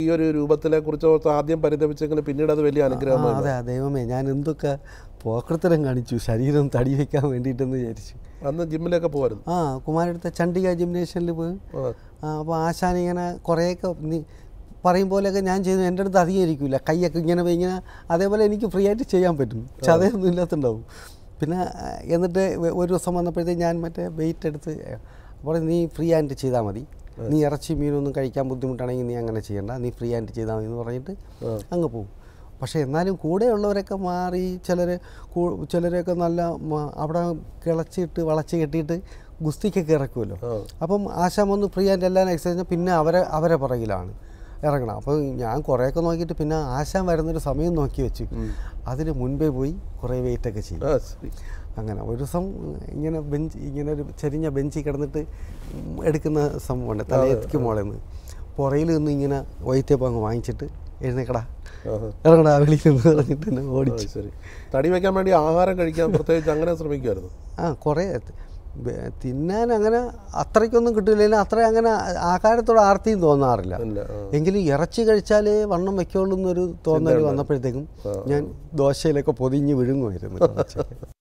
ഈ ഒരു രൂപത്തിലെ കുറിച്ച് ഓർത്ത് ആദ്യം പരിതപിച്ചെങ്കിലും പിന്നീട് അത് വലിയ അനുഗ്രഹമാണ്. അതെ ദൈവമേ, ഞാൻ എന്തൊക്കെ പോക്കൃത്തരം കാണിച്ചു ശരീരം തടി വയ്ക്കാൻ വേണ്ടിയിട്ടെന്ന് വിചാരിച്ചു. അന്ന് ജിമ്മിലൊക്കെ പോകുമായിരുന്നു. കുമാരടുത്ത ചണ്ഡിക ജിംനേഷ്യനിൽ പോയി. അപ്പോൾ ആശാൻ ഇങ്ങനെ കുറേയൊക്കെ പറയും പോലെയൊക്കെ ഞാൻ ചെയ്തു. എൻ്റെ അടുത്ത് അധികരിക്കില്ല, കൈയൊക്കെ ഇങ്ങനെ ഇങ്ങനെ അതേപോലെ എനിക്ക് ഫ്രീ ആയിട്ട് ചെയ്യാൻ പറ്റും, ചതയൊന്നും ഇല്ലാത്തുണ്ടാവും. പിന്നെ എന്നിട്ട് ഒരു ദിവസം വന്നപ്പോഴത്തേക്ക് ഞാൻ മറ്റേ വെയിറ്റ് എടുത്ത് അപ്പോൾ നീ ഫ്രീ ആയിട്ട് ചെയ്താൽ മതി, നീ ഇറച്ചി മീനൊന്നും കഴിക്കാൻ ബുദ്ധിമുട്ടാണെങ്കിൽ നീ അങ്ങനെ ചെയ്യണ്ട, നീ ഫ്രീ ആയിട്ട് ചെയ്താൽ മതി എന്ന് പറഞ്ഞിട്ട് അങ്ങ് പോകും. പക്ഷേ എന്നാലും കൂടെയുള്ളവരൊക്കെ മാറി ചിലരൊക്കെ നല്ല അവിടെ കിളച്ചിട്ട് വളച്ച് കെട്ടിയിട്ട് ഗുസ്തിക്കൊക്കെ ഇറക്കുമല്ലോ. അപ്പം ആശാൻ വന്ന് ഫ്രീ ആയിട്ട് എല്ലാം എക്സസൈസ് പിന്നെ അവരെ പുറകിലാണ് ഇറങ്ങണം. അപ്പോൾ ഞാൻ കുറേയൊക്കെ നോക്കിയിട്ട് പിന്നെ ആശാൻ വരുന്നൊരു സമയം നോക്കി വെച്ചു, അതിന് മുൻപേ പോയി കുറേ വെയിറ്റൊക്കെ ചെയ്യും. അങ്ങനെ ഒരു ദിവസം ഇങ്ങനെ ഒരു ചെരിഞ്ഞ ബെഞ്ചിൽ കിടന്നിട്ട് എടുക്കുന്ന സംഭവമുണ്ട്, തലയെത്തിക്ക് മോളെന്ന് പുറയിൽ നിന്ന് ഇങ്ങനെ വൈദ്യപ്പം അങ്ങ് വാങ്ങിച്ചിട്ട് എഴുന്നേക്കടാ ഇറങ്ങടാ വെളിയിൽ നിന്ന് പറഞ്ഞിട്ട് എന്നെ ഓടിച്ചു. ശരി, തടി വയ്ക്കാൻ വേണ്ടി ആഹാരം കഴിക്കാൻ പ്രത്യേകിച്ച് അങ്ങനെ ശ്രമിക്കുമായിരുന്നു. കുറേ തിന്നാൻ അങ്ങനെ അത്രയ്ക്കൊന്നും കിട്ടില്ല, അത്ര അങ്ങനെ ആഹാരത്തോട് ആർത്തിയും തോന്നാറില്ല. എങ്കിലും ഇറച്ചി കഴിച്ചാലേ വണ്ണം വയ്ക്കുള്ളൂ എന്നൊരു തോന്നൽ വന്നപ്പോഴത്തേക്കും ഞാൻ ദോശയിലൊക്കെ പൊതിഞ്ഞ് വിഴുങ്ങുമായിരുന്നു.